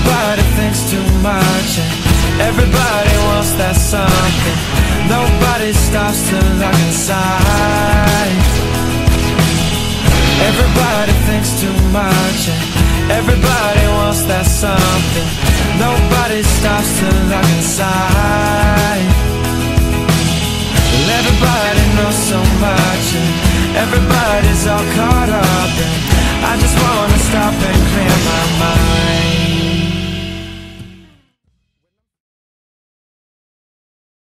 Everybody thinks too much, and everybody wants that something. Nobody stops to look inside. Everybody thinks too much, and everybody wants that something. Nobody stops to look inside. Well, everybody knows so much, and everybody's all caught up, and I just wanna stop and clear my mind.